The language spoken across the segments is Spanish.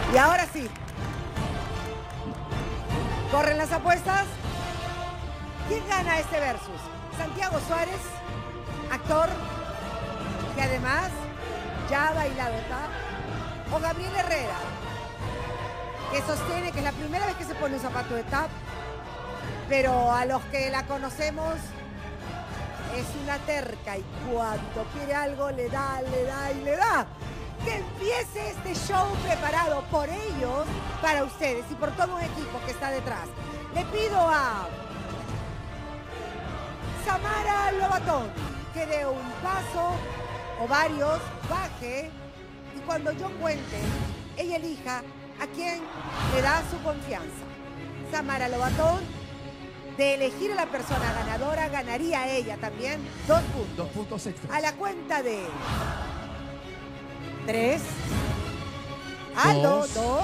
Y ahora sí. Corren las apuestas. ¿Quién gana este versus? Santiago Suárez, actor, que además ya ha bailado tap, o Gabriel Herrera, que sostiene que es la primera vez que se pone un zapato de tap, pero a los que la conocemos es una terca y cuando quiere algo le da y le da. Que empiece este show preparado por ellos, para ustedes y por todo un equipo que está detrás. Le pido a Samara Lobatón que dé un paso o varios, baje y cuando yo cuente, ella elija a quién le da su confianza. Samara Lobatón, de elegir a la persona ganadora, ganaría ella también 2 puntos. 2 puntos extras. A la cuenta de 3. Aldo, 2.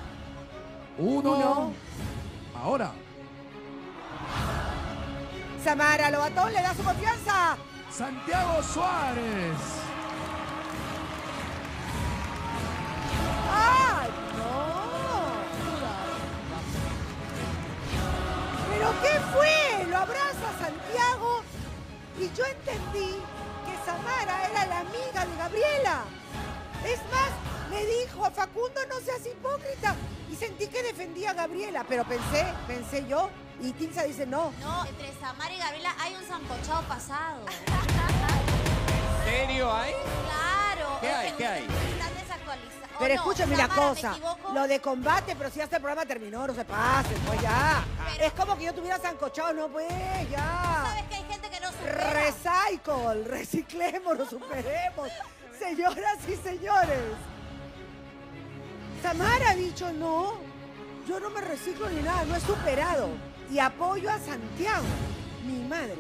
1. Ahora. Samara Lobatón le da su confianza. Santiago Suárez. ¡Ay, no! ¿Pero qué fue? Lo abraza Santiago y yo entendí que Samara era la amiga de Gabriela. Es más, le dijo a Facundo, no seas hipócrita. Y sentí que defendía a Gabriela, pero pensé yo, y Tilsa dice no. No, entre Samara y Gabriela hay un sancochado pasado. ¿En serio hay? Claro. ¿Qué hay? ¿Qué hay? Están desactualizados. Pero escúchame una Samara, cosa, ¿me equivoco? lo de combate, pero si hasta el programa terminó, no se pasen, pues ya. Pero- Es como que yo tuviera sancochado, no pues, ya. ¿Sabes que hay gente que no supera? Recycle, reciclemos, superemos. Señoras y señores. Samara ha dicho no, yo no me reciclo ni nada, no he superado. Y apoyo a Santiago, mi madre.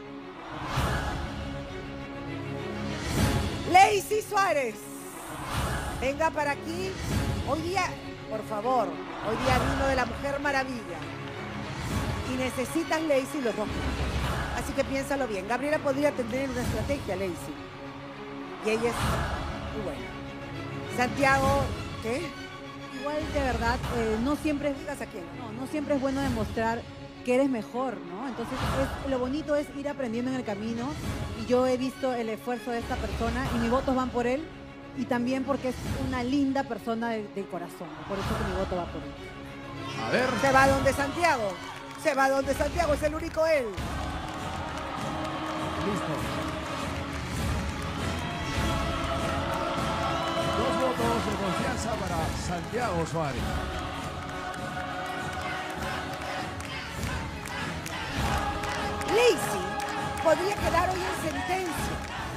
Lacey Suárez, venga para aquí. Hoy día, por favor, hoy día vino de la Mujer Maravilla. Y necesitan Lacey los 2 puntos. Así que piénsalo bien. Gabriela podría tener una estrategia, Lacey. Y ella es muy buena. Santiago, ¿qué? Igual, de verdad, no siempre es... ¿Digas a quién? No siempre es bueno demostrar que eres mejor, ¿no? Entonces, lo bonito es ir aprendiendo en el camino y yo he visto el esfuerzo de esta persona y mis votos van por él y también porque es una linda persona de corazón, ¿no? Por eso que mi voto va por él. A ver. Se va donde Santiago. Se va donde Santiago, es el único él. Listo. 2 votos de confianza para Santiago Suárez. Lacey podría quedar hoy en sentencia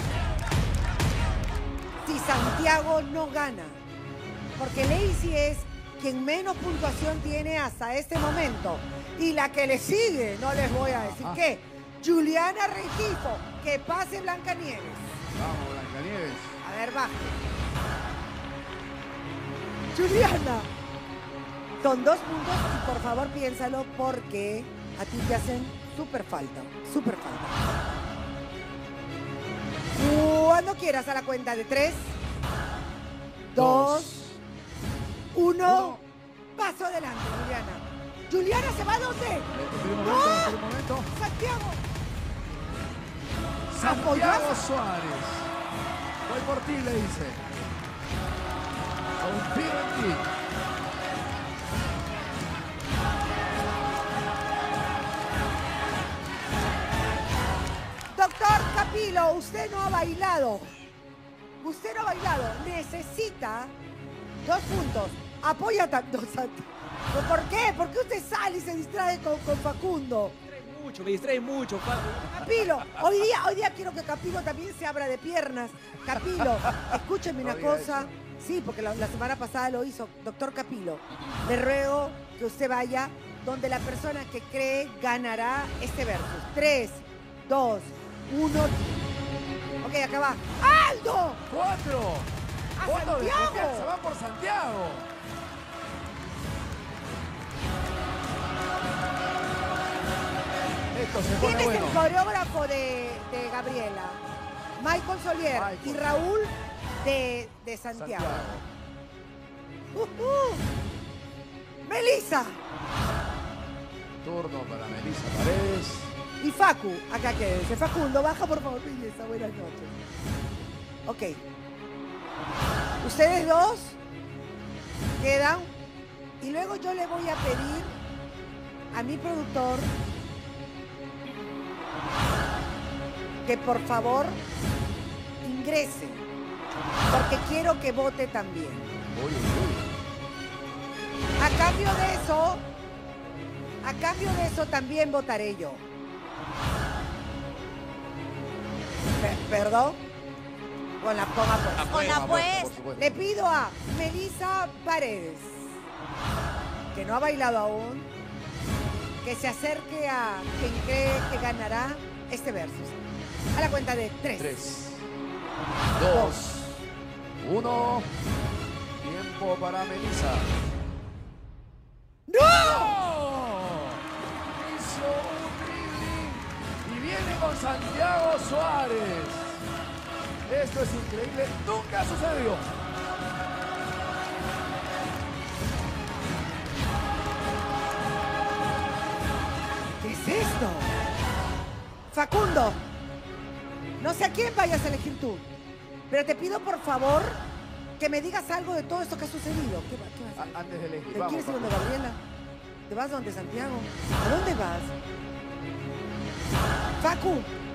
si Santiago no gana. Porque Lacey es quien menos puntuación tiene hasta este momento. Y la que le sigue, no les voy a decir qué, Juliana Rengifo, que pase Blancanieves. Vamos, Blancanieves. A ver, baja. Juliana. Son 2 puntos y por favor piénsalo porque a ti te hacen súper falta, súper falta. Cuando quieras a la cuenta de 3, 2, 1. Paso adelante, Juliana. Juliana, ¿se va a dónde? Espera un momento. Santiago. Santiago Suárez. Voy por ti, le dice. Confío en ti. Doctor Capilo, usted no ha bailado. Usted no ha bailado. Necesita 2 puntos. Apoya tanto, Santi. ¿Por qué? ¿Por qué usted sale y se distrae con Facundo? Me distrae mucho, Paco. Capilo, hoy día quiero que Capilo también se abra de piernas. Capilo, escúcheme una cosa. Sí, porque la semana pasada lo hizo. Doctor Capilo, le ruego que usted vaya donde la persona que cree ganará este versus. 3, 2, 1. Ok, acá va. ¡Aldo! 4. ¡A Voto de Santiago! confianza, va por Santiago. Esto se ¿Quién pone es bueno. el coreógrafo de Gabriela? Michael Solier y Raúl de Santiago. Melissa Turno para Melissa Paredes. y Facu. Acá quédense. Facundo, baja por favor, belleza. Buenas noches. Ok. Ustedes dos quedan y luego yo le voy a pedir a mi productor que por favor ingrese, porque quiero que vote también. Uy, uy. A cambio de eso también votaré yo. ¿Perdón? Con la apuesta. Con la pues. Por supuesto. Le pido a Melissa Paredes, que no ha bailado aún, que se acerque a quien cree que ganará este versus. A la cuenta de 3. 3, 2, 1. Tiempo para Melissa. ¡No! Hizo un dribbling y viene con Santiago Suárez. Esto es increíble. Nunca sucedió. ¿Qué es esto? Facundo, no sé a quién vayas a elegir tú, pero te pido por favor que me digas algo de todo esto que ha sucedido. ¿Qué vas a hacer? Antes de elegir, ¿Te vamos. quieres ir donde Facu. Gabriela? ¿Te vas donde Santiago? ¿A dónde vas? Facu,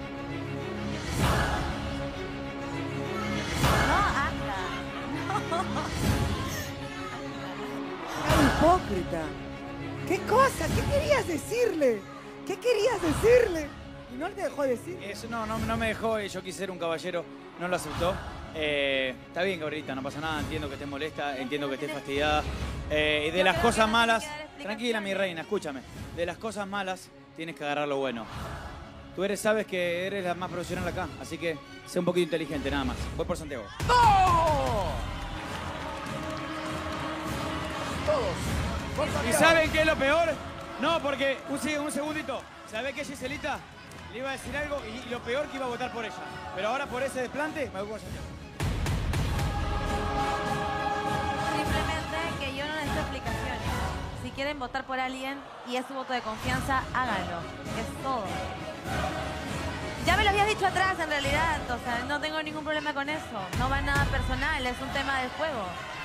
No, anda. ¡qué hipócrita! ¿Qué cosa? ¿Qué querías decirle? ¿Qué querías decirle? Y no te dejó decir. Eso no me dejó, yo quise ser un caballero, no lo aceptó. Está bien, Gabrielita, no pasa nada, entiendo que estés molesta, entiendo que estés fastidiada. Y de las cosas malas, tranquila mi reina, escúchame. De las cosas malas tienes que agarrar lo bueno. Tú sabes que eres la más profesional acá, así que sé un poquito inteligente, nada más. Voy por Santiago. ¡No! Todos. Por ¿Y Santiago. saben qué es lo peor? No, porque, un segundito, ¿sabés que Giselita le iba a decir algo y lo peor que iba a votar por ella? Pero ahora por ese desplante me voy por Santiago. Simplemente que yo no necesito explicaciones. Si quieren votar por alguien y es su voto de confianza, háganlo. Es todo. Ya me lo habías dicho atrás, en realidad. O sea, no tengo ningún problema con eso. No va nada personal, es un tema del juego.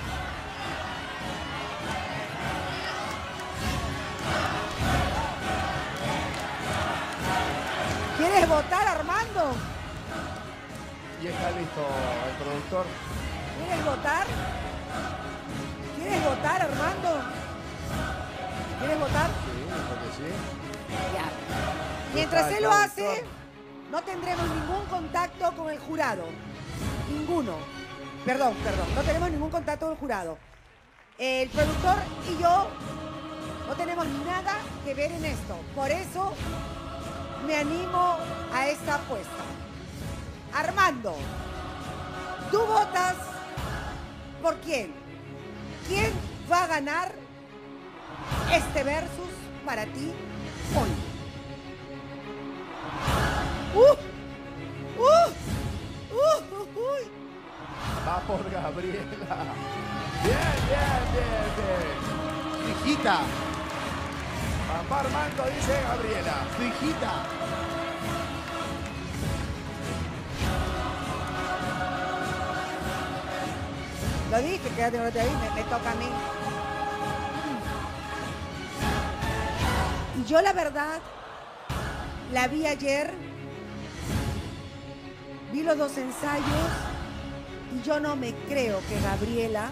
¿Quieres votar, Armando? Y está listo el productor. ¿Quieres votar? ¿Quieres votar, Armando? ¿Quieres votar? Sí, porque sí. Ya. Mientras él lo hace, no tendremos ningún contacto con el jurado. Ninguno. Perdón. No tenemos ningún contacto con el jurado. El productor y yo no tenemos nada que ver en esto. Por eso me animo a esta apuesta. Armando, tú votas por quién. ¿Quién va a ganar este versus para ti hoy? Uy. Va por Gabriela. Bien. Hijita, Papá Armando dice Gabriela. tu hijita. Lo dije, quédate ahí, me toca a mí. Y yo la verdad, la vi ayer, vi los dos ensayos y yo no me creo que Gabriela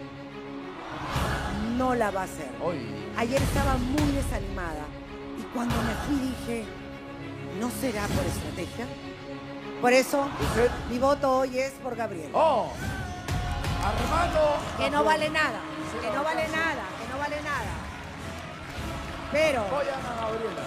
no la va a hacer. Hoy. Ayer estaba muy desanimada y cuando me fui dije, ¿no será por estrategia? Por eso, ¿Usted? mi voto hoy es por Gabriela. ¡Oh! Armando. Que no vale nada, Sí, que no vale sí. nada, que no vale nada. Pero Apoyan a Gabriela.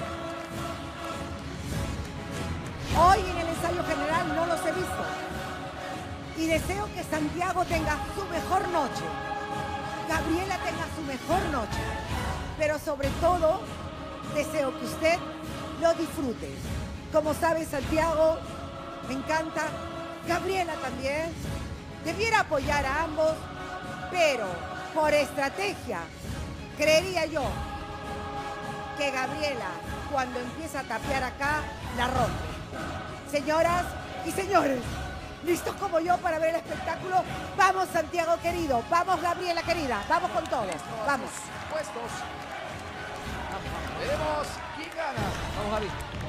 hoy en el ensayo general no los he visto. Y deseo que Santiago tenga su mejor noche. Gabriela tenga su mejor noche. Pero sobre todo, deseo que usted lo disfrute. Como sabe, Santiago, me encanta. Gabriela también. Debiera apoyar a ambos, pero por estrategia, creería yo que Gabriela, cuando empieza a tapear acá, la rompe. Señoras y señores, ¿listos como yo para ver el espectáculo? Vamos, Santiago querido. Vamos, Gabriela querida. Vamos con todo. Vamos. Puestos. Veremos quién gana. Vamos, Javi.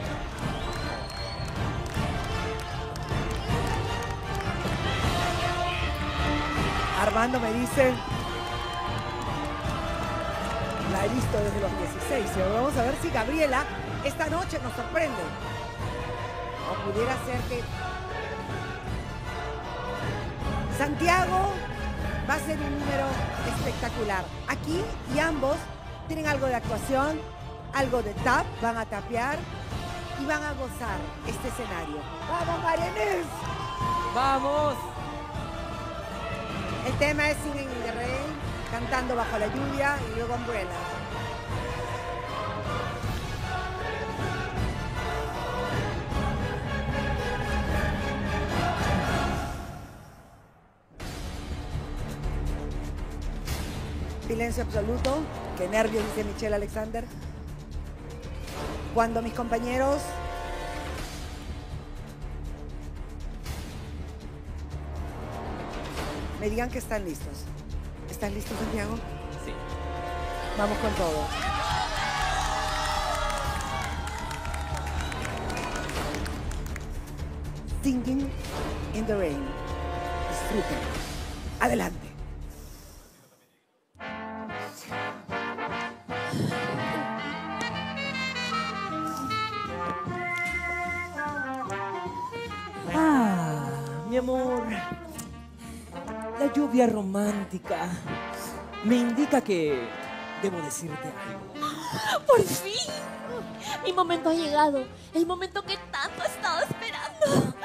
Armando me dice, la he visto desde los 16. Y ahora vamos a ver si Gabriela esta noche nos sorprende. O pudiera ser que Santiago va a ser un número espectacular. Aquí y ambos tienen algo de actuación, algo de tap, van a tapear y van a gozar este escenario. ¡Vamos, Marianés! ¡Vamos! El tema es Singing in the Rain, cantando bajo la lluvia y luego Umbrella. Silencio absoluto. Qué nervios, dice Michelle Alexander. Cuando mis compañeros me digan que están listos. ¿Estás listo, Santiago? Sí. Vamos con todo. Singing in the Rain. Disfruten. Adelante. Mi amor, la lluvia romántica me indica que debo decirte algo. ¡Por fin! Mi momento ha llegado. El momento que tanto he estado esperando.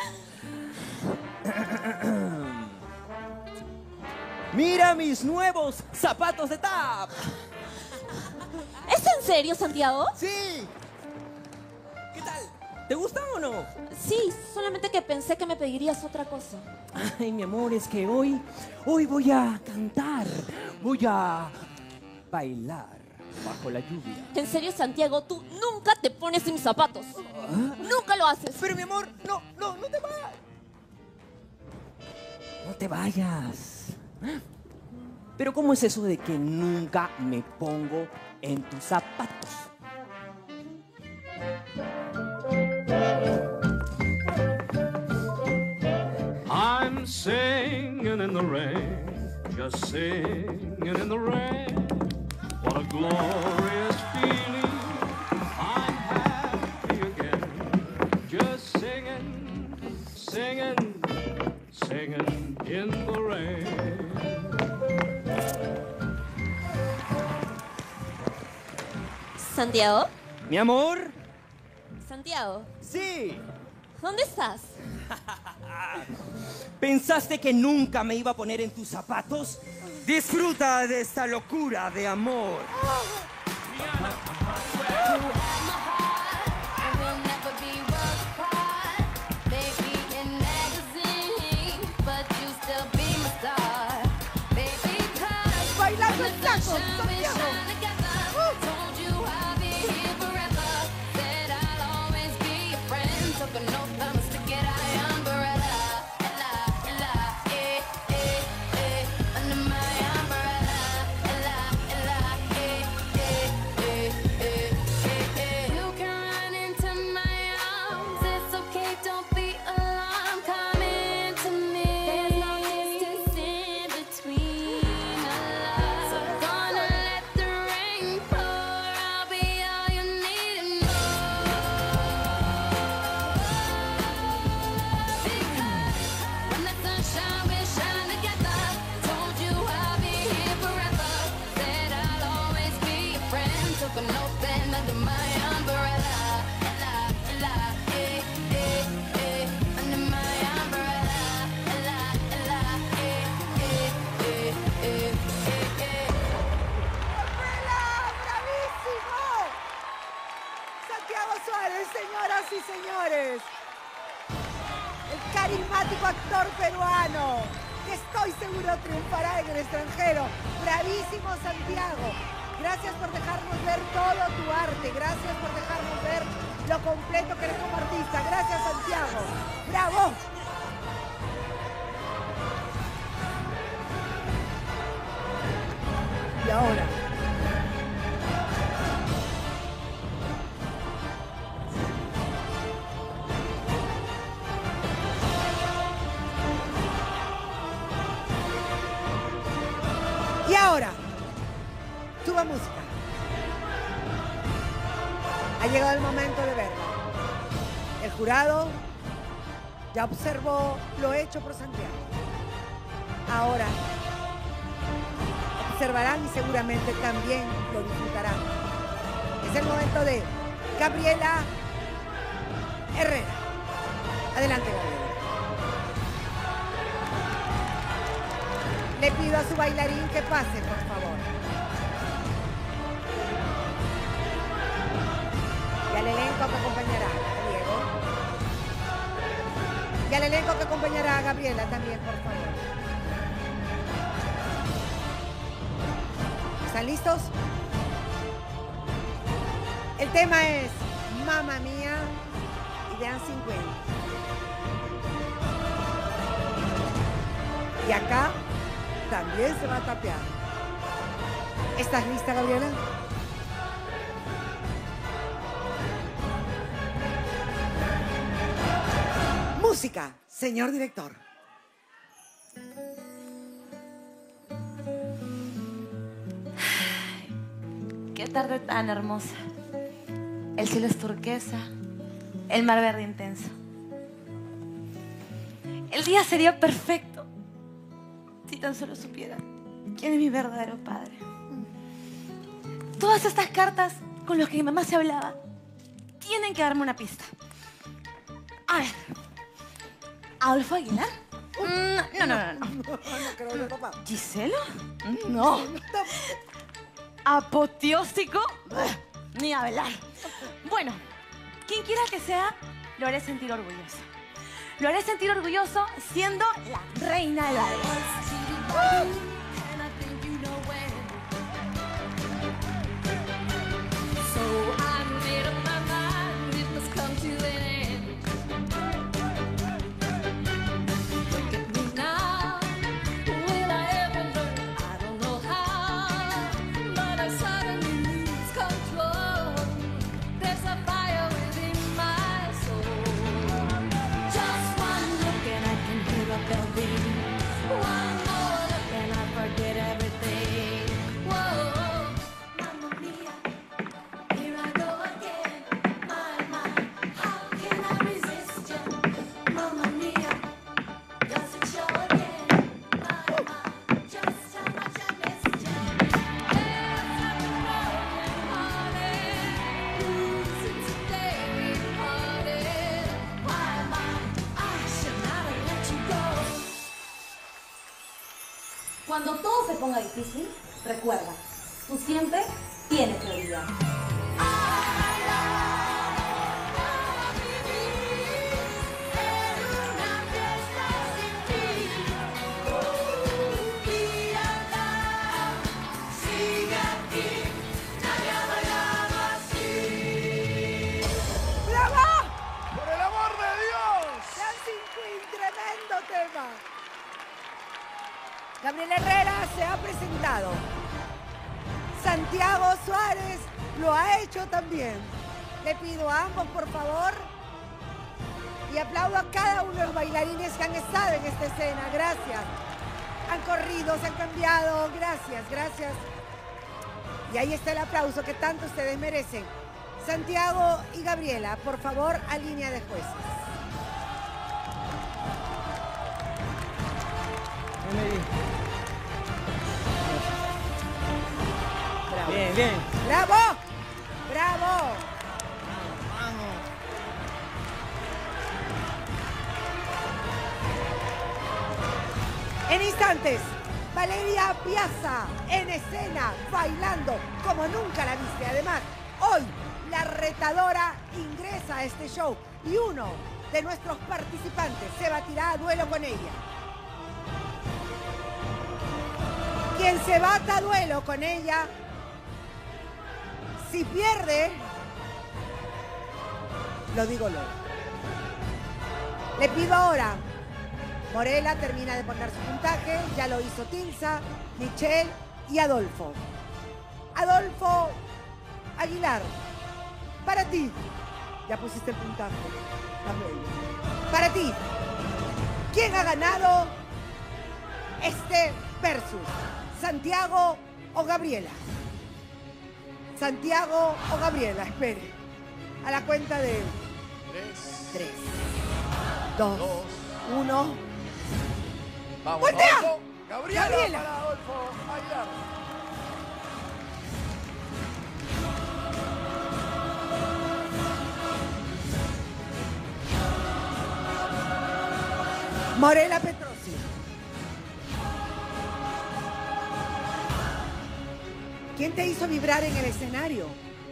¡Mira mis nuevos zapatos de tap! ¿Es en serio, Santiago? ¡Sí! ¿Qué tal? ¿Te gustan o no? Sí, solamente que pensé que me pedirías otra cosa. Ay, mi amor, es que hoy voy a cantar, voy a bailar bajo la lluvia. En serio, Santiago, tú nunca te pones mis zapatos. Nunca lo haces. Pero mi amor, no te vayas. No te vayas. Pero ¿cómo es eso de que nunca me pongo en tus zapatos? I'm singing in the rain, just singing in the rain. What a glorious feeling. I'm happy again, just singing, singing, singing in the rain. Santiago. Mi amor. Santiago. Sí. ¿Dónde estás? ¿Pensaste que nunca me iba a poner en tus zapatos? Disfruta de esta locura de amor. Bailando el taco, Santiago. Señoras y señores, el carismático actor peruano, que estoy seguro seguro triunfará en el extranjero. Bravísimo, Santiago. Gracias por dejarnos ver todo tu arte. Gracias por dejarnos ver lo completo que eres como artista. Gracias, Santiago. ¡Bravo! Y ahora, suba música. Ha llegado el momento de verla. El jurado ya observó lo hecho por Santiago. Ahora observarán y seguramente también lo disfrutarán. Es el momento de Gabriela Herrera. Adelante, Gabriela. Le pido a su bailarín que pase, por favor. Y al elenco que acompañará a Diego. Y al elenco que acompañará a Gabriela también, por favor. ¿Están listos? El tema es Mamma Mía y Dancing Queen. Y acá también se va a tapear. ¿Estás lista, Gabriela? Música, señor director. Qué tarde tan hermosa. El cielo es turquesa, el mar verde intenso. El día sería perfecto si tan solo supiera quién es mi verdadero padre. Todas estas cartas con las que mi mamá se hablaba tienen que darme una pista. A ver, ¿Adolfo Aguilar? No. ¿Giselo? No. ¿Apoteósico? Ni hablar. Bueno, quien quiera que sea, lo haré sentir orgulloso. Lo haré sentir orgulloso siendo la reina del baile. Cuando todo se ponga difícil, recuerda, tú siempre tienes prioridad. Gabriela Herrera se ha presentado. Santiago Suárez lo ha hecho también. Le pido a ambos, por favor, y aplaudo a cada uno de los bailarines que han estado en esta escena. Gracias. Han corrido, se han cambiado. Gracias. Y ahí está el aplauso que tanto ustedes merecen. Santiago y Gabriela, por favor, a línea de jueces. Bravo. Bien. ¡Bravo! Vamos. En instantes, Valeria Piazza en escena, bailando como nunca la viste. Además, hoy la retadora ingresa a este show y uno de nuestros participantes se batirá a duelo con ella. Quien se bata a duelo con ella, si pierde, lo digo luego. Le pido ahora, Morela termina de poner su puntaje, ya lo hizo Tilsa, Michelle y Adolfo. Adolfo Aguilar, para ti, ya pusiste el puntaje, para ti, ¿quién ha ganado este versus? ¿Santiago o Gabriela? Santiago o Gabriela, espere. A la cuenta de 3, 2, 1. Vamos, ¡Voltea! Adolfo. Gabriela Gabriela. para Adolfo Aguilar. Morela Petrosi. ¿Quién te hizo vibrar en el escenario?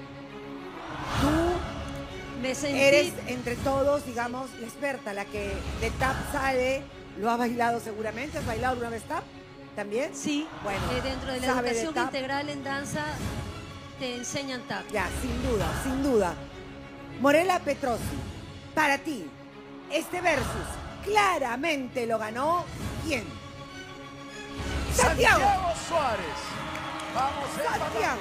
Tú Me sentí... eres entre todos, digamos, la experta, la que de tap sale, lo ha bailado seguramente. ¿Has bailado alguna vez tap? ¿También? Sí, Bueno, dentro de la sabe de educación tap. integral en danza te enseñan tap. Ya, sin duda, sin duda. Morela Petrosi, para ti, este versus claramente lo ganó ¿quién? ¡Santiago! Santiago Suárez. Vamos, ¡Santiago!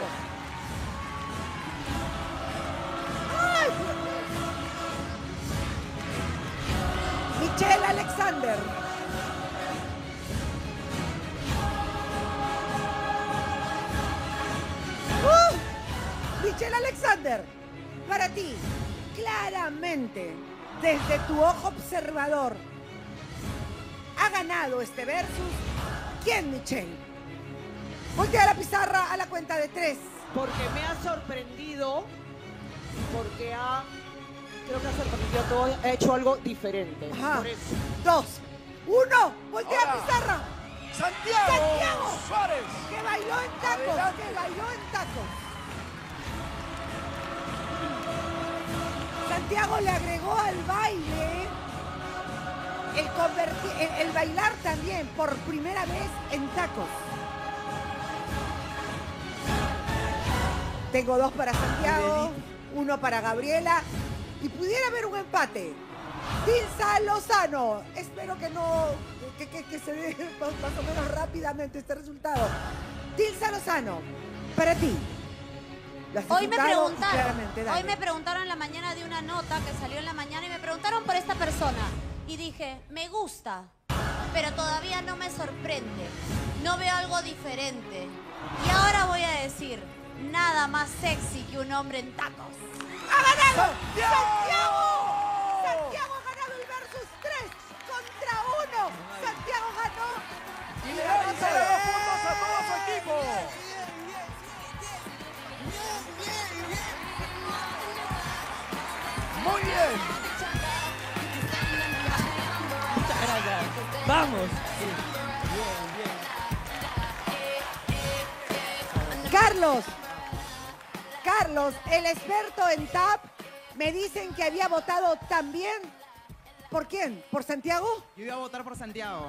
¡Ay! Michelle Alexander. Michelle Alexander, para ti, claramente, desde tu ojo observador, ha ganado este versus. ¿Quién, Michelle? Voltea la pizarra a la cuenta de 3. Porque me ha sorprendido, porque creo que ha sorprendido a todos, ha hecho algo diferente. Ajá. Por eso. 2, 1, voltea la Ahora, pizarra. Santiago Suárez. Que bailó en tacos, Adelante. que bailó en tacos. Santiago le agregó al baile el bailar también por primera vez en tacos. Tengo 2 para Santiago, 1 para Gabriela y pudiera haber un empate. Tilsa Lozano, espero que no, que se dé más o menos rápidamente este resultado. Tilsa Lozano, para ti. ¿Lo has Hoy me disfrutado? preguntaron, Claramente, dale. hoy me preguntaron en la mañana de una nota que salió en la mañana y me preguntaron por esta persona. Y dije, me gusta, pero todavía no me sorprende. No veo algo diferente. Y ahora voy a decir, nada más sexy que un hombre en tacos. ¡Ha ganado! ¡Santiago! ¡Santiago ha ganado el versus 3 contra 1! ¡Santiago ganó! Y le da 2 puntos a todo su equipo. Muy bien. Muchas gracias. Vamos. Carlos, el experto en tap, me dicen que había votado también. ¿Por quién? ¿Por Santiago? Yo iba a votar por Santiago.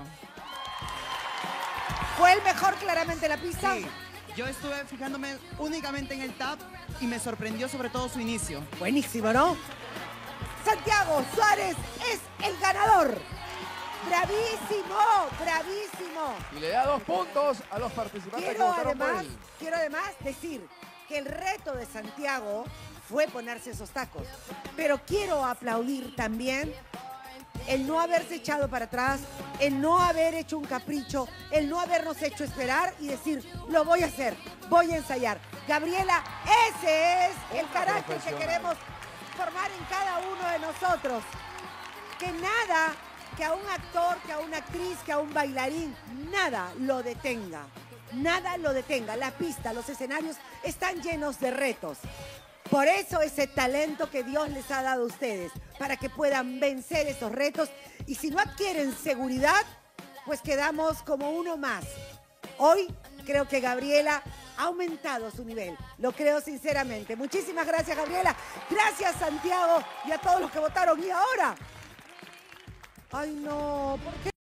¿Fue el mejor claramente en la pista? Sí. Yo estuve fijándome únicamente en el tap y me sorprendió sobre todo su inicio. Buenísimo, ¿no? Santiago Suárez es el ganador. ¡Bravísimo! ¡Bravísimo! Y le da 2 puntos a los participantes que votaron por él. Quiero además decir que el reto de Santiago fue ponerse esos tacos. Pero quiero aplaudir también el no haberse echado para atrás, el no haber hecho un capricho, el no habernos hecho esperar y decir, lo voy a hacer, voy a ensayar. Gabriela, ese es el carácter que queremos formar en cada uno de nosotros. Que nada, que a un actor, que a una actriz, que a un bailarín, nada lo detenga. Nada lo detenga. La pista, los escenarios están llenos de retos. Por eso ese talento que Dios les ha dado a ustedes, para que puedan vencer esos retos. Y si no adquieren seguridad, pues quedamos como uno más. Hoy creo que Gabriela ha aumentado su nivel. Lo creo sinceramente. Muchísimas gracias, Gabriela. Gracias, Santiago, y a todos los que votaron. Y ahora... Ay, no, ¿por qué?